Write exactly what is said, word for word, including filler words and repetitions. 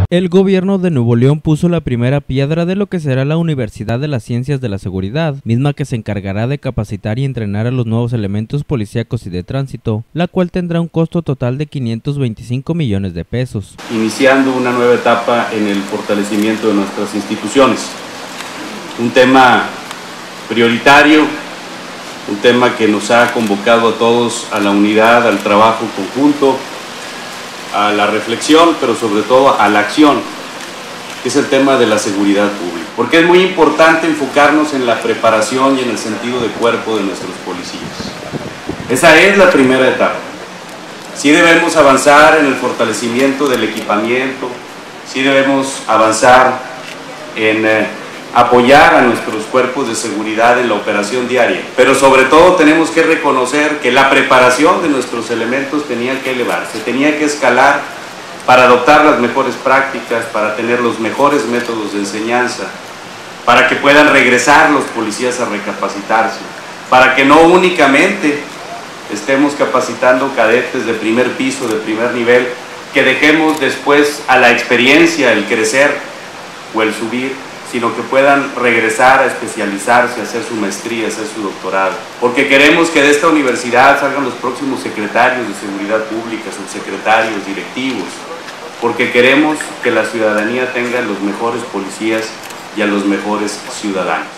El gobierno de Nuevo León puso la primera piedra de lo que será la Universidad de las Ciencias de la Seguridad, misma que se encargará de capacitar y entrenar a los nuevos elementos policíacos y de tránsito, la cual tendrá un costo total de quinientos veinticinco millones de pesos. Iniciando una nueva etapa en el fortalecimiento de nuestras instituciones. Un tema prioritario, un tema que nos ha convocado a todos a la unidad, al trabajo conjunto, a la reflexión, pero sobre todo a la acción, que es el tema de la seguridad pública. Porque es muy importante enfocarnos en la preparación y en el sentido de cuerpo de nuestros policías. Esa es la primera etapa. Sí debemos avanzar en el fortalecimiento del equipamiento, sí debemos avanzar en eh, apoyar a nuestros cuerpos de seguridad en la operación diaria, pero sobre todo tenemos que reconocer que la preparación de nuestros elementos tenía que elevarse, tenía que escalar para adoptar las mejores prácticas, para tener los mejores métodos de enseñanza, para que puedan regresar los policías a recapacitarse, para que no únicamente estemos capacitando cadetes de primer piso, de primer nivel, que dejemos después a la experiencia, el crecer o el subir, sino que puedan regresar a especializarse, a hacer su maestría, a hacer su doctorado. Porque queremos que de esta universidad salgan los próximos secretarios de seguridad pública, subsecretarios, directivos, porque queremos que la ciudadanía tenga los mejores policías y a los mejores ciudadanos.